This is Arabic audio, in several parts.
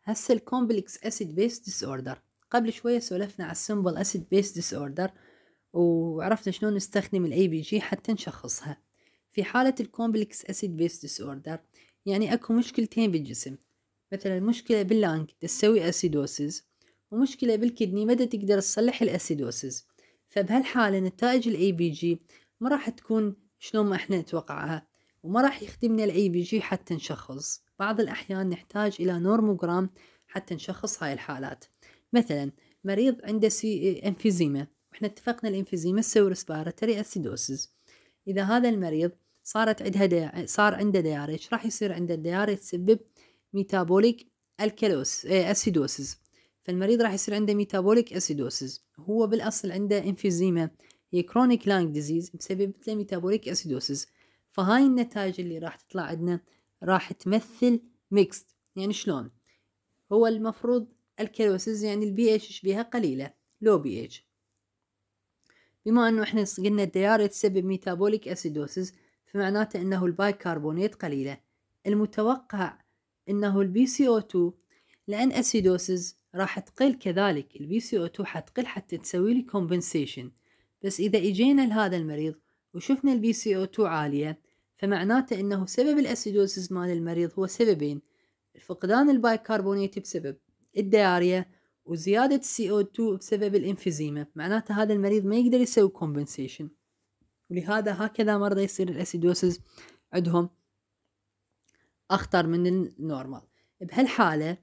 هسه الكومبلكس اسيد بيس ديس اوردر. قبل شوية سولفنا على السمبل اسيد بيس ديس اوردر وعرفنا شلون نستخدم الاي بي جي حتى نشخصها. في حالة الكومبلكس اسيد بيس ديس اوردر يعني اكو مشكلتين بالجسم، مثلا مشكلة باللانج تسوي اسيدوسز، ومشكلة بالكدني مدى تقدر تصلح الاسيدوسز. فبهالحالة نتائج الاي بي جي ما راح تكون شلون ما احنا نتوقعها، وما راح يخدمنا الاي بي جي حتى نشخص. بعض الاحيان نحتاج الى نورموجرام حتى نشخص هاي الحالات. مثلا مريض عنده انفيزيما، واحنا اتفقنا الانفيزيما تسوي ريسبيراتوري اسيدوسز. اذا هذا المريض صار عنده دياري، راح يصير عنده الدياري تسبب ميتابوليك اسيدوسز. فالمريض راح يصير عنده ميتابوليك اسيدوسز، هو بالاصل عنده انفيزيما، هي كرونيك لانج ديزيز مسبب له ميتابوليك اسيدوسز. فهاي النتائج اللي راح تطلع عندنا راح تمثل ميكست. يعني شلون؟ هو المفروض الكالوسز يعني البي اتش بيها قليلة، لو بي اتش. بما انه احنا قلنا الدياري تسبب ميتابوليك اسيدوسز، فمعناته انه البايكربونات قليلة. المتوقع انه البي سي او 2 لان اسيدوسز راح تقل، كذلك البي سي او 2 حتقل حتى تسوي لي كومبنسيشن. بس اذا اجينا لهذا المريض وشفنا البي سي او 2 عالية، فمعناته انه سبب الاسيدوسز مال المريض هو سببين: فقدان البايكربونات بسبب الدياريا، وزيادة CO2 بسبب الانفيزيما. معناته هذا المريض ما يقدر يسوي كومبنسيشن، ولهذا هكذا مرضى يصير الاسيدوسز عندهم اخطر من النورمال. بهالحالة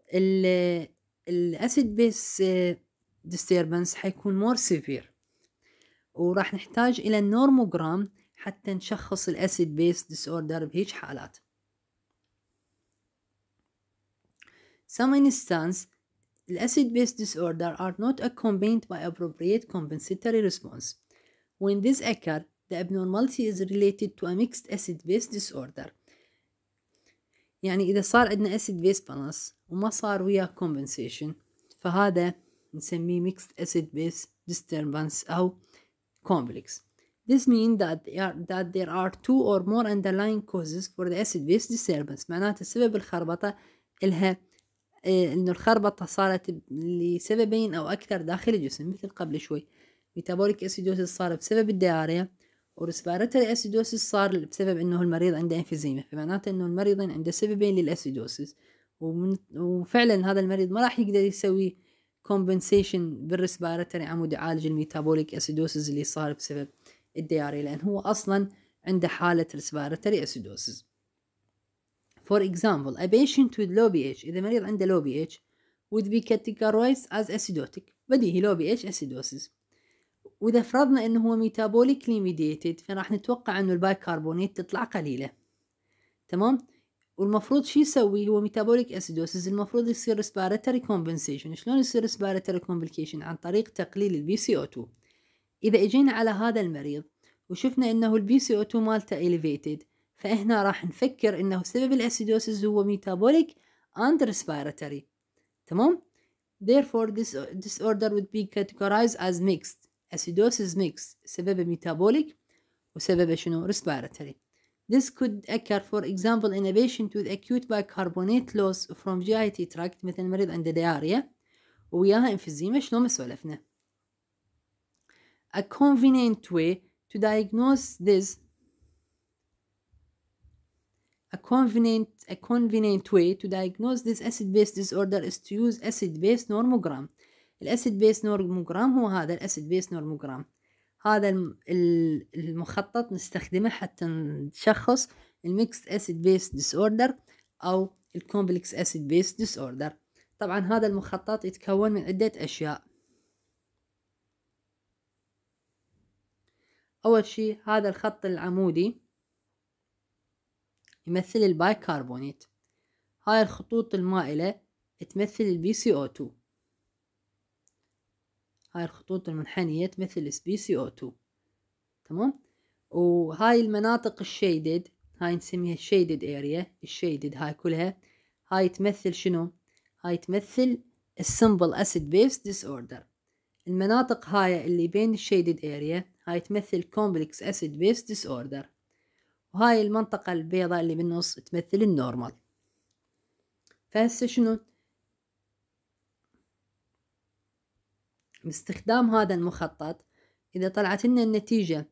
الاسيد بيس ديستربنس حيكون مور سيفير، وراح نحتاج الى النورموجرام حتى نشخص الاسيد بيس ديس اوردر بهيج حالات. Some instances, the acid-base disorder are not accompanied by appropriate compensatory response. When this occurs, the abnormality is related to a mixed acid-base disorder. يعني إذا صار عندنا acid-base balance وما صار وياه compensation، فهذا نسميه mixed acid-base disturbance أو complex. This means that there are two or more underlying causes for the acid-base disturbance. معناته سبب الخربطة إلها انه الخربطة صارت لسببين او اكثر داخل الجسم، مثل قبل شوي ميتابوليك اسيدوسيس صار بسبب الدياريا، ورسبيراتوري اسيدوسيس صار بسبب انه المريض عنده انفيزيما. فمعناته انه المريضين عنده سببين للاسيدوسيس، وفعلا هذا المريض ما راح يقدر يسوي كومبنسيشن بالرسبيراتوري عمود يعالج الميتابوليك اسيدوسيس اللي صار بسبب الدياريا، لان هو اصلا عنده حالة رسبيراتوري اسيدوسيس. For example, a patient with low pH، إذا مريض عنده low pH would be categorized as acidotic، بديهي low pH acidosis. وإذا فرضنا إنه هو metabolically mediated، فراح نتوقع إنه البايكربونات تطلع قليلة، تمام؟ والمفروض شو يسوي؟ هو metabolic acidosis المفروض يصير respiratory compensation. شلون يصير respiratory complication؟ عن طريق تقليل البي سي او 2. إذا إجينا على هذا المريض وشفنا إنه البي سي او 2 مالته elevated، فإحنا راح نفكر إنه سبب الأسيدوسيس هو metabolic and respiratory، تمام؟ Therefore this disorder would be categorized as mixed acidosis mix، سببه metabolic وسببه شنو؟ respiratory. This could occur for example in a patient with acute bicarbonate loss from GI tract، مثل مريض عنده دياريا وياها انفيزيما. شلون ما سولفنا. A convenient way to diagnose this acid-base disorder is to use acid-base normogram. الacid-base normogram هو هذا الacid-base normogram. هذا المخطط نستخدمه حتى نشخص الميكست acid-base disorder أو الcomplex acid-base disorder. طبعا هذا المخطط يتكون من عدة أشياء. أول شيء هذا الخط العمودي يمثل البايكربونات، هاي الخطوط المائلة تمثل البي سي او 2، هاي الخطوط المنحنية تمثل البي سي او 2، تمام؟ وهاي المناطق الشيدد هاي نسميها الشيدد اريا، الشيدد هاي كلها هاي تمثل شنو؟ هاي تمثل السمبل اسيد بيس ديس اوردر. المناطق هاي اللي بين الشيدد اريا هاي تمثل كومبلكس اسيد بيس ديس اوردر، وهاي المنطقة البيضاء اللي بالنص تمثل النورمال. فهسه شنو باستخدام هذا المخطط إذا طلعت لنا النتيجة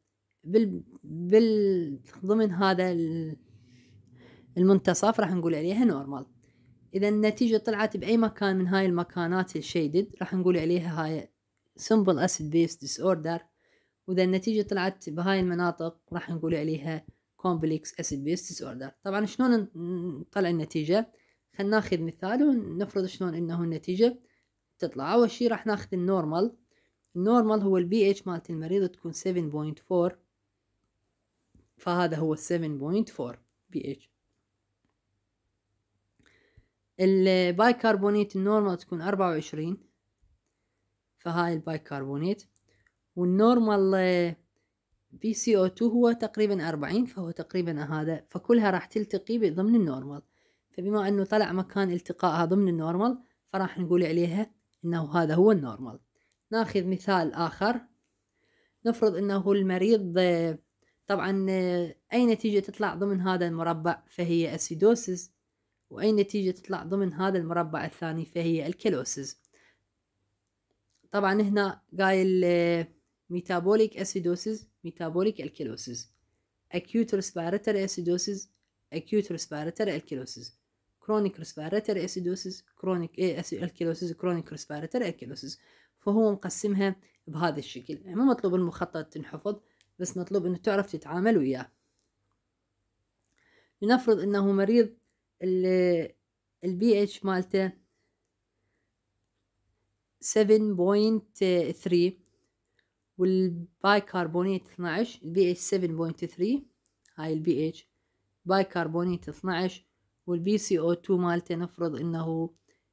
ضمن هذا المنتصف راح نقول عليها نورمال. إذا النتيجة طلعت بأي مكان من هاي المكانات الشيدد راح نقول عليها هاي simple acid base disorder. وإذا النتيجة طلعت بهاي المناطق راح نقول عليها complex acid base disorder. طبعا شلون نطلع النتيجة؟ خلينا ناخذ مثال ونفرض شلون إنه النتيجة تطلع. أول شي راح ناخذ النورمال. النورمال هو البي اتش مالت المريض تكون 7.4، فهذا هو 7.4 بي اتش. البايكربونات النورمال تكون 24، فهاي البايكربونات. والنورمال بي سي او 2 هو تقريبا 40، فهو تقريبا هذا، فكلها راح تلتقي ضمن النورمال. فبما انه طلع مكان التقائها ضمن النورمال فراح نقول عليها انه هذا هو النورمال. ناخذ مثال اخر. نفرض انه المريض طبعا اي نتيجة تطلع ضمن هذا المربع فهي اسيدوسيس، واي نتيجة تطلع ضمن هذا المربع الثاني فهي الكيلوسيس. طبعا هنا قايل ميتابوليك اسيدوسيس، ميتابوليك الكيلوسيس، acute respiratory acidosis، acute respiratory alkalosis، chronic respiratory acidosis، chronic alkalosis، chronic respiratory alkalosis. فهو مقسمها بهذا الشكل. يعني مو مطلوب المخطط تنحفظ، بس مطلوب انه تعرف تتعامل وياه. لنفرض انه مريض البي اتش مالته 7.3 والبايكربونات 12. البي اتش 7.3 هاي البي اتش، بايكربونات 12، والبي سي او 2 مالته نفرض انه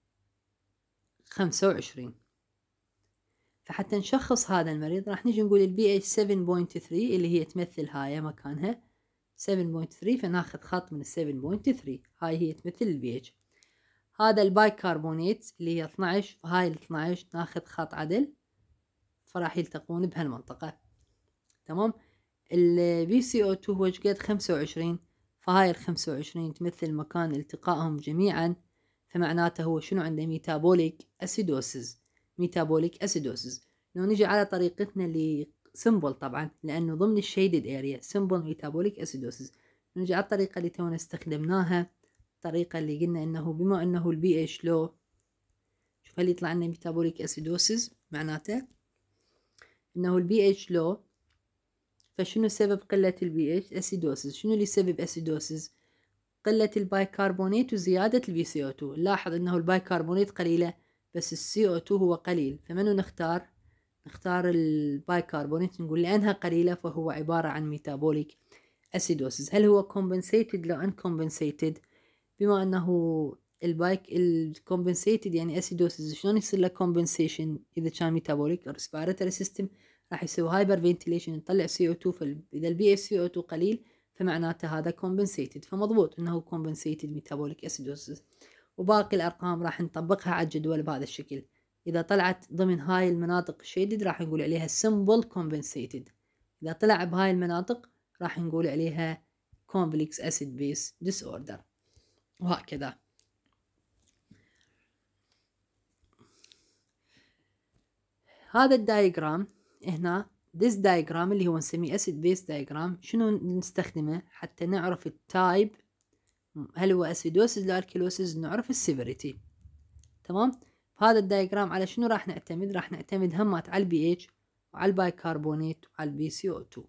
25. فحتى نشخص هذا المريض راح نجي نقول البي اتش 7.3 اللي هي تمثل هاي مكانها 7.3، فناخذ خط من 7.3 هاي هي تمثل البي اتش. هذا البايكربونات اللي هي 12، فهاي ال 12 ناخذ خط عدل، فراح يلتقون بهالمنطقة. تمام. البي سي او 2 هو قد 25، فهاي ال 25 تمثل مكان التقائهم جميعا، فمعناته هو شنو عنده ميتابوليك اسيدوسيس. ميتابوليك اسيدوسيس. لو نجي على طريقتنا اللي سمبل طبعا لانه ضمن الشيدد اريا سمبل ميتابوليك اسيدوسيس، نجي على الطريقة اللي تونا استخدمناها، الطريقة اللي قلنا انه بما انه البي اتش لو، شوف هل يطلع لنا ميتابوليك اسيدوسيس معناته انه البي اتش لو. فشنو سبب قلة البي اتش؟ اسيدوسيس. شنو اللي يسبب اسيدوسيس؟ قلة البايكربونات وزيادة البي سي او 2. نلاحظ انه البايكربونات قليلة بس السي او 2 هو قليل، فمنو نختار؟ نختار البايكربونات، نقول لانها قليلة فهو عبارة عن ميتابوليك اسيدوسيس. هل هو كومبنسيتد لو انكومبنسيتد؟ بما انه الكومبنسيتد يعني اسيدوسيس، شلون يصير له كومبنسيشن؟ اذا كان ميتابوليك الريسبيراتوري سيستم راح يسوي هايبر فنتيليشن يطلع سي او 2، فاذا البي اتش سي او 2 قليل فمعناته هذا كومبنسيتد، فمضبوط انه كومبنسيتد ميتابوليك اسيدوسيس. وباقي الارقام راح نطبقها على الجدول بهذا الشكل. اذا طلعت ضمن هاي المناطق الشيدد راح نقول عليها simple compensated، اذا طلع بهاي المناطق راح نقول عليها complex acid base disorder، وهكذا. هذا الدايجرام هنا this diagram اللي هو نسميه acid base diagram، شنو نستخدمه حتى نعرف التايب، هل هو اسيدوسيس لا الكيلوسيس، نعرف السيفيريتي. تمام. هذا الدايجرام على شنو راح نعتمد؟ راح نعتمد همات على البي اتش وعلى البايكربونات وعلى البي سي او 2.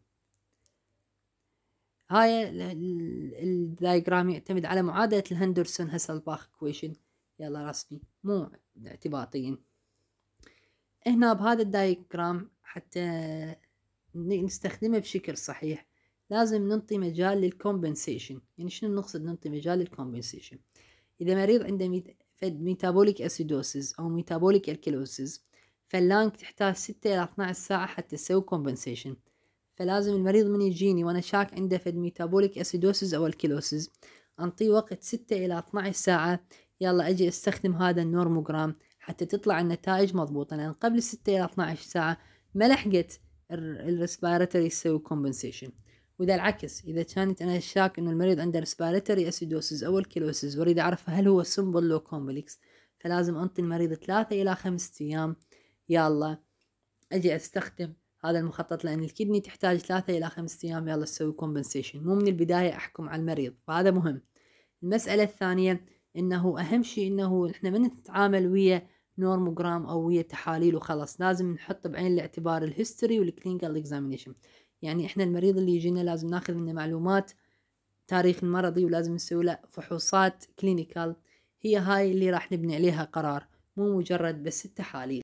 هاي الدايجرام يعتمد على معادلة الهندرسون هاسلباخ اكويشن، يلا رسمي مو اعتباطيا. هنا بهذا الدايجرام حتى نستخدمه بشكل صحيح لازم ننطي مجال للكومبنسيشن. يعني شنو نقصد ننطي مجال للكومبنسيشن؟ إذا مريض عنده ميتابوليك أسيدوسيس أو ميتابوليك الكيلوسيس، فاللانك تحتاج 6 إلى 12 ساعة حتى تسوي كومبنسيشن. فلازم المريض من يجيني وأنا شاك عنده فد ميتابوليك أسيدوسيس أو الكيلوسيس أنطيه وقت 6 إلى 12 ساعة، يلا أجي أستخدم هذا النورموجرام حتى تطلع النتائج مضبوطة، لأن قبل 6 إلى 12 ساعة ما لحقت الريسبيراتوري يسوي كومبنسيشن. وإذا العكس، إذا كانت أنا شاك إنه المريض عنده ريسبيراتوري أسيدوسيس أو الكيلوسيس وأريد أعرف هل هو سمبل لو كومبلكس، فلازم أنطي المريض 3 إلى 5 أيام يلا أجي أستخدم هذا المخطط، لأن الكدني تحتاج 3 إلى 5 أيام يلا تسوي compensation، مو من البداية أحكم على المريض، فهذا مهم. المسألة الثانية إنه أهم شي إنه إحنا ما نتعامل ويا نورموجرام أو ويا تحاليل وخلاص، لازم نحط بعين الاعتبار الهيستوري والكلينيكال اكزامينيشن. يعني إحنا المريض اللي يجينا لازم ناخذ منه معلومات تاريخ المرضي، ولازم نسوي له فحوصات كلينيكال، هي هاي اللي راح نبني عليها قرار، مو مجرد بس التحاليل.